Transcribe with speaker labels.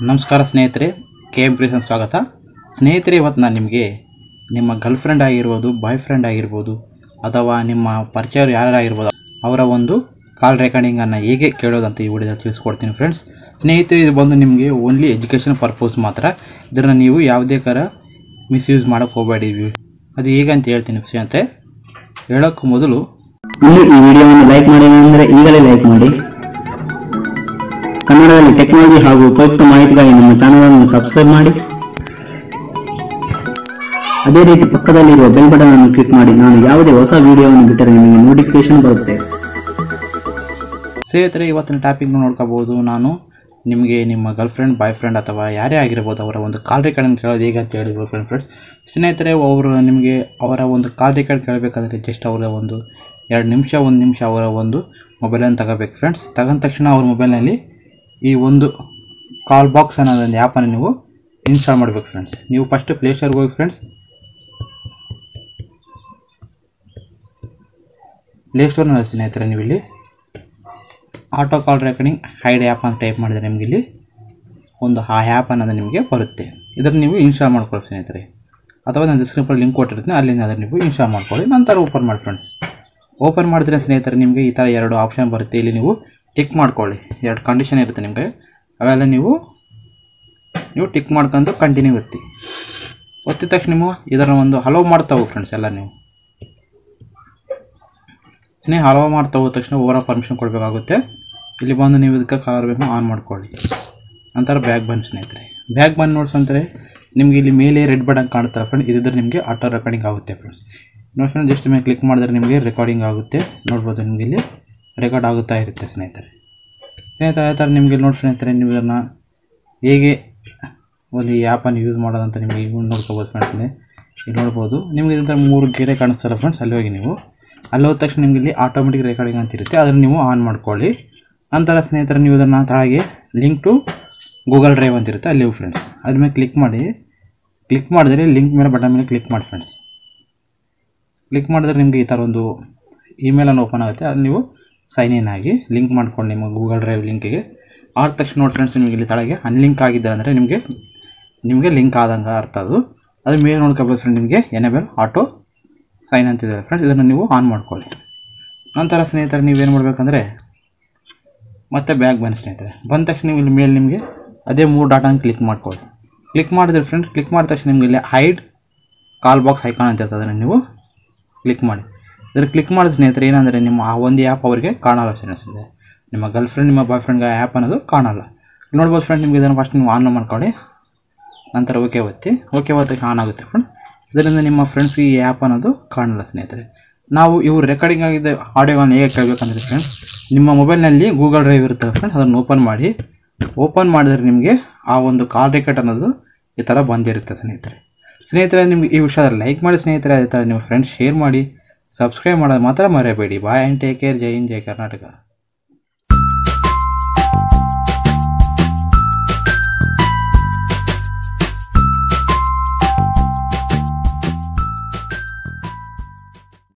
Speaker 1: ನಮಸ್ಕಾರ ಸ್ನೇಹಿತರೆ, KM ಪ್ರೀಸನ್ ಸ್ವಾಗತ. ಸ್ನೇಹಿತರೆ, ಇವತ್ತು ನಾನು ನಿಮಗೆ ನಿಮ್ಮ ಗರ್ಲ್ ಫ್ರೆಂಡ್ ಆಗಿರ್ಬೋದು, ಬಾಯ್ ಫ್ರೆಂಡ್ ಆಗಿರ್ಬೋದು, ಅಥವಾ ನಿಮ್ಮ ಪರಿಚಯರು ಯಾರಾಗಿರ್ಬೋದು ಅವರ ಒಂದು ಕಾಲ್ ರೆಕಾರ್ಡಿಂಗನ್ನು ಹೇಗೆ ಕೇಳೋದಂತ ಈ ವಿಡಿಯೋದಲ್ಲಿ ತಿಳಿಸ್ಕೊಡ್ತೀನಿ ಫ್ರೆಂಡ್ಸ್. ಸ್ನೇಹಿತರೆ, ಇದು ಬಂದು ನಿಮಗೆ ಓನ್ಲಿ ಎಜುಕೇಷನ್ ಪರ್ಪಸ್ ಮಾತ್ರ. ಇದನ್ನು ನೀವು ಯಾವುದೇ ಮಿಸ್ಯೂಸ್ ಮಾಡೋಕ್ಕೆ ಹೋಗಬೇಡಿ. ಅದು ಹೇಗಂತ ಹೇಳ್ತೀನಿ ಸ್ನೇಹಿತರೆ. ಹೇಳೋಕ್ಕೂ ಮೊದಲು
Speaker 2: ಈ ವಿಡಿಯೋವನ್ನು ಲೈಕ್ ಮಾಡಿ ಅಂದರೆ ಈಗಲೇ ಲೈಕ್ ಮಾಡಿ. ಕನ್ನಡದಲ್ಲಿ ಟೆಕ್ನಾಲಜಿ ಹಾಗೂ ಉಪಯುಕ್ತ ಮಾಹಿತಿಗಾಗಿ ನಮ್ಮ ಚಾನಲ್ ಅನ್ನು ಸಬ್ಸ್ಕ್ರೈಬ್ ಮಾಡಿ. ಅದೇ ರೀತಿ ಪಕ್ಕದಲ್ಲಿರುವ ಬೆಲ್ ಬಟನ್ ಅನ್ನು ಕ್ಲಿಕ್ ಮಾಡಿ. ನಾನು ಯಾವುದೇ ಹೊಸ ವಿಡಿಯೋವನ್ನು ಬಿಟ್ಟರೆ ನಿಮಗೆ ನೋಟಿಫಿಕೇಶನ್ ಬರುತ್ತೆ.
Speaker 1: ಸ್ನೇಹಿತರೆ, ಇವತ್ತಿನ ಟಾಪಿಕ್ ನೋಡ್ಕೋಬಹುದು. ನಾನು ನಿಮಗೆ ನಿಮ್ಮ ಗರ್ಲ್ ಫ್ರೆಂಡ್, ಬಾಯ್ ಫ್ರೆಂಡ್ ಅಥವಾ ಯಾರೇ ಆಗಿರ್ಬೋದು ಅವರ ಒಂದು ಕಾಲ್ ರೆಕಾರ್ಡನ್ನು ಕೇಳೋದು ಹೇಗೆ ಅಂತ ಹೇಳಿದ್ರು ಫ್ರೆಂಡ್ಸ್. ಸ್ನೇಹಿತರೆ, ಅವರು ನಿಮಗೆ ಅವರ ಒಂದು ಕಾಲ್ ರೆಕಾರ್ಡ್ ಕೇಳಬೇಕಾದ್ರೆ ಜಸ್ಟ್ ಅವರ ಒಂದು 1 ನಿಮಿಷ ಅವರ ಒಂದು ಮೊಬೈಲನ್ನು ತಗೋಬೇಕು ಫ್ರೆಂಡ್ಸ್. ತಗೊಂಡ ತಕ್ಷಣ ಅವ್ರ ಮೊಬೈಲ್ನಲ್ಲಿ ಈ ಒಂದು callBOX ಅನ್ನೋದೊಂದು ಆ್ಯಪನ್ನು ನೀವು ಇನ್ಸ್ಟಾಲ್ ಮಾಡಬೇಕು ಫ್ರೆಂಡ್ಸ್. ನೀವು ಫಸ್ಟ್ ಪ್ಲೇಸ್ಟೋರ್ಗೆ ಹೋಗಿ ಫ್ರೆಂಡ್ಸ್. ಪ್ಲೇಸ್ಟೋರ್ನಲ್ಲಿ ಸ್ನೇಹಿತರೆ ನೀವು ಇಲ್ಲಿ auto call recording hide app ಅಂತ ಟೈಪ್ ಮಾಡಿದರೆ ನಿಮಗೆ ಇಲ್ಲಿ ಒಂದು ಆ ಆ್ಯಪ್ ಅನ್ನೋದು ನಿಮಗೆ ಬರುತ್ತೆ. ಇದನ್ನು ನೀವು ಇನ್ಸ್ಟಾಲ್ ಮಾಡ್ಕೊಳ್ಳಿ ಸ್ನೇಹಿತರೆ, ಅಥವಾ ನಾನು ಡಿಸ್ಕ್ರಿಪ್ಷನ್ ಲಿಂಕ್ ಕೊಟ್ಟಿರ್ತೀನಿ, ಅಲ್ಲಿಂದ ಅದನ್ನು ನೀವು ಇನ್ಸ್ಟಾಲ್ ಮಾಡ್ಕೊಳ್ಳಿ. ನಂತರ ಓಪನ್ ಮಾಡಿ ಫ್ರೆಂಡ್ಸ್. ಓಪನ್ ಮಾಡಿದ್ರೆ ಸ್ನೇಹಿತರೆ ನಿಮಗೆ ಈ ಥರ 2 ಆಪ್ಷನ್ ಬರುತ್ತೆ. ಇಲ್ಲಿ ನೀವು ಟಿಕ್ ಮಾಡ್ಕೊಳ್ಳಿ. 2 ಕಂಡೀಷನ್ ಇರುತ್ತೆ ನಿಮಗೆ, ಅವೆಲ್ಲ ನೀವು ಟಿಕ್ ಮಾಡ್ಕೊಂಡು ಕಂಟಿನ್ಯೂ ಒತ್ತಿದ ತಕ್ಷಣ ನೀವು ಇದರ ಒಂದು ಹಲೋ ಮಾಡ್ತಾ ಹೋಗಿ ಫ್ರೆಂಡ್ಸ್. ಎಲ್ಲ ನೀವು ಹಲೋ ಮಾಡ್ತಾ ಹೋದ ತಕ್ಷಣ ಓವರ ಪರ್ಮಿಷನ್ ಕೊಡಬೇಕಾಗುತ್ತೆ. ಇಲ್ಲಿ ಬಂದು ನೀವು ಇದಕ್ಕೆ ಕಲರ್ ಬೇಕು ಆನ್ ಮಾಡ್ಕೊಳ್ಳಿ. ನಂತರ ಬ್ಯಾಗ್ ಬನ್ನಿ ಸ್ನೇಹಿತರೆ. ಬ್ಯಾಗ್ ಬಂದು ನೋಡ್ಸಂತಾರೆ ನಿಮಗೆ ಇಲ್ಲಿ ಮೇಲೆ ರೆಡ್ ಬಟನ್ ಕಾಣುತ್ತೆ ಫ್ರೆಂಡ್. ಇದಿದ್ರೆ ನಿಮಗೆ ಆಟೋ ರೆಕಾರ್ಡಿಂಗ್ ಆಗುತ್ತೆ ಫ್ರೆಂಡ್ಸ್. ನೋಡಿ ಫ್ರೆಂಡ್, ಜಸ್ಟ್ ಮೇಲೆ ಕ್ಲಿಕ್ ಮಾಡಿದ್ರೆ ನಿಮಗೆ ರೆಕಾರ್ಡಿಂಗ್ ಆಗುತ್ತೆ. ನೋಡ್ಬೋದು, ನಿಮಗೆ ಇಲ್ಲಿ ರೆಕಾರ್ಡ್ ಆಗುತ್ತಾ ಇರುತ್ತೆ ಸ್ನೇಹಿತರೆ. ಅದೇ ಥರ ನಿಮಗೆ ನೋಡಿ ಸ್ನೇಹಿತರೆ, ನೀವು ಇದನ್ನು ಹೇಗೆ ಒಂದು ಈ ಆ್ಯಪನ್ನು ಯೂಸ್ ಮಾಡೋದಂತ ನಿಮಗೆ ಈಗ ನೋಡ್ಕೋಬೋದು ಫ್ರೆಂಡ್ಸ್. ಇಲ್ಲಿ ನೋಡ್ಬೋದು ನಿಮಗೆ ಇದರ 3 ಗೆರೆ ಕಾಣಿಸ್ತಲ್ಲ ಫ್ರೆಂಡ್ಸ್. ಅಲ್ಲಿ ಹೋಗಿ ನೀವು ಅಲ್ಲಿ ಹೋದ ತಕ್ಷಣ ನಿಮಗೆ ಇಲ್ಲಿ ಆಟೋಮೆಟಿಕ್ ರೆಕಾರ್ಡಿಂಗ್ ಅಂತ ಇರುತ್ತೆ, ಅದನ್ನು ನೀವು ಆನ್ ಮಾಡ್ಕೊಳ್ಳಿ. ನಂತರ ಸ್ನೇಹಿತರೆ ನೀವು ಇದನ್ನು ತಳಗೆ ಲಿಂಕ್ ಟು ಗೂಗಲ್ ಡ್ರೈವ್ ಅಂತ ಇರುತ್ತೆ, ಅಲ್ಲಿ ಫ್ರೆಂಡ್ಸ್. ಅದ್ರ ಮೇಲೆ ಕ್ಲಿಕ್ ಮಾಡಿದರೆ ಲಿಂಕ್ ಮೇಲೆ ಬಟನ್ ಮೇಲೆ ಕ್ಲಿಕ್ ಮಾಡಿ ಫ್ರೆಂಡ್ಸ್. ಕ್ಲಿಕ್ ಮಾಡಿದ್ರೆ ನಿಮಗೆ ಈ ಥರ ಒಂದು ಇಮೇಲನ್ನು ಓಪನ್ ಆಗುತ್ತೆ. ಅದು ನೀವು ಸೈನ್ ಇನ್ ಆಗಿ ಲಿಂಕ್ ಮಾಡ್ಕೊಂಡು ನಿಮ್ಮ ಗೂಗಲ್ ಡ್ರೈವ್ ಲಿಂಕಿಗೆ ಆದ ತಕ್ಷಣ ನೋಡಿ ಫ್ರೆಂಡ್ಸ್, ನಿಮಗೆ ಇಲ್ಲಿ ತಳಗೆ ಅನ್ಲಿಂಕ್ ಆಗಿದೆ ಅಂದರೆ ನಿಮಗೆ ಲಿಂಕ್ ಆದಂಗೆ ಅರ್ಥ. ಅದ್ರ ಮೇಲೆ ನೋಡ್ಕೋಬೋದು ಫ್ರೆಂಡ್, ನಿಮಗೆ ಎನೇಬಲ್ ಆಟೋ ಸೈನ್ ಅಂತಿದೆ ಫ್ರೆಂಡ್ಸ್. ಇದನ್ನು ನೀವು ಆನ್ ಮಾಡ್ಕೊಳ್ಳಿ. ನಂತರ ಸ್ನೇಹಿತರೆ ನೀವೇನು ಮಾಡಬೇಕಂದ್ರೆ ಮತ್ತೆ ಬ್ಯಾಗ್ ಬನ್ನಿ ಸ್ನೇಹಿತರೆ. ಬಂದ ತಕ್ಷಣ ನೀವು ಇಲ್ಲಿ ಮೇಲೆ ನಿಮಗೆ ಅದೇ 3 ಡಾಟಾನ ಕ್ಲಿಕ್ ಮಾಡ್ಕೊಳ್ಳಿ. ಕ್ಲಿಕ್ ಮಾಡಿದ್ರೆ ಫ್ರೆಂಡ್ಸ್, ಕ್ಲಿಕ್ ಮಾಡಿದ ತಕ್ಷಣ ನಿಮಗೆ ಇಲ್ಲಿ ಹೈಡ್ callBOX ಐಕಾನ್ ಅಂತ ಇರ್ತದೆ, ಅದನ್ನು ನೀವು ಕ್ಲಿಕ್ ಮಾಡಿ. ಇದನ್ನು ಕ್ಲಿಕ್ ಮಾಡಿದ ಸ್ನೇಹಿತರೆ ಏನಂದರೆ ನಿಮ್ಮ ಆ ಒಂದು ಆ್ಯಪ್ ಅವರಿಗೆ ಕಾಣಲ್ಲ ಫ್ರೆಂಡ್ಸ್. ನಿಮ್ಮ ಗರ್ಲ್ ಫ್ರೆಂಡ್, ನಿಮ್ಮ ಬಾಯ್ ಫ್ರೆಂಡ್ಗೆ ಆ್ಯಪ್ ಅನ್ನೋದು ಕಾಣಲ್ಲ. ನೋಡ್ಬೋದು ಫ್ರೆಂಡ್, ನಿಮಗೆ ಇದನ್ನು ಫಸ್ಟ್ ನೀವು ಆನ್ ಮಾಡ್ಕೊಳ್ಳಿ. ನಂತರ ಓಕೆ ಒತ್ತಿ ಆನ್ ಆಗುತ್ತೆ ಫ್ರೆಂಡ್. ಇದರಿಂದ ನಿಮ್ಮ ಫ್ರೆಂಡ್ಸ್ಗೆ ಈ ಆ್ಯಪ್ ಅನ್ನೋದು ಕಾಣಲ್ಲ ಸ್ನೇಹಿತರೆ. ನಾವು ಇವರು ರೆಕಾರ್ಡಿಂಗ್ ಆಗಿದ್ದ ಆಡಿಯೋಗಳನ್ನು ಹೇಗೆ ಕೇಳಬೇಕಂದ್ರೆ ಫ್ರೆಂಡ್ಸ್, ನಿಮ್ಮ ಮೊಬೈಲ್ನಲ್ಲಿ ಗೂಗಲ್ ಡ್ರೈವ್ ಇರ್ತದೆ ಫ್ರೆಂಡ್ಸ್. ಅದನ್ನು ಓಪನ್ ಮಾಡಿದರೆ ನಿಮಗೆ ಆ ಒಂದು ಕಾಲ್ ರೆಕಾರ್ಡ್ ಅನ್ನೋದು ಈ ಥರ ಬಂದಿರುತ್ತೆ ಸ್ನೇಹಿತರೆ. ನಿಮಗೆ ಈ ವಿಷಯದಲ್ಲಿ ಲೈಕ್ ಮಾಡಿ ಸ್ನೇಹಿತರೆ. ಅದೇ ಥರ ನಿಮ್ಮ ಫ್ರೆಂಡ್ಸ್ ಶೇರ್ ಮಾಡಿ, ಸಬ್ಸ್ಕ್ರೈಬ್ ಮಾಡೋದು ಮಾತ್ರ ಮರೆಯಬೇಡಿ. Bye and take care. ಜೈ ಹಿಂದ್, ಜೈ ಕರ್ನಾಟಕ.